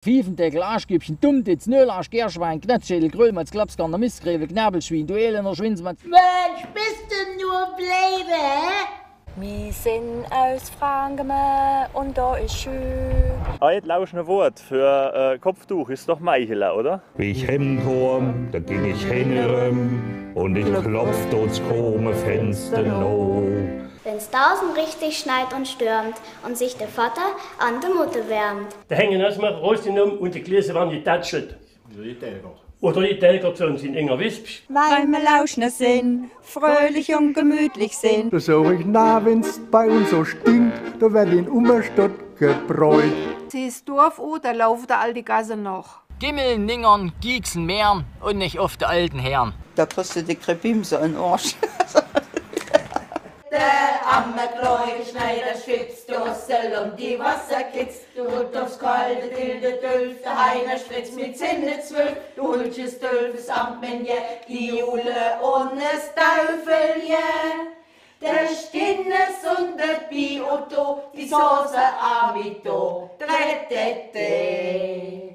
Fiefendeckel, Arschgübchen, Dummditz, Nölarsch, Gerschwein, Knötzschädel, Gröllmatz, Klapskanner, Mistgräve, Knabelschwein, Duelener, Schwinzmatz. Mensch, bist du nur bleibe, hä? Wir sind aus Frankeme und da ist schön. Ein lauschendes Wort für Kopftuch ist doch Meichela, oder? Wie ich heimkomm, da ging ich hin und ich klopf durchs krumme Fenster no. Wenn's draußen richtig schneit und stürmt und sich der Vater an der Mutter wärmt. Da hängen erstmal rausgenommen und die Gläser waren getatschelt. Oder die Telger sind enger Wisp. Weil wir Lauschner sind, fröhlich und gemütlich sind. Da sag ich, na, wenn's bei uns so stinkt, da werd in Ummerstadt gebräut. Siehst Dorf da laufen der alte Gasse noch. Gimmeln, Ningern, Gieksen, Meeren und nicht oft die alten Herren. Da kriegst du die Krepimse in den Arsch. Der arme kleine Schneider schwitzt Dussel und die Wasser kitzt. Du holt aufs kalte Dilde Dölf, der Heiner spritzt mit Zinne 12. Du holst es Dölfes Amt, wenn je die Jule und es Teufel, je. Der Stinnes und der Bi Otto, die Soße Amito, Tretete.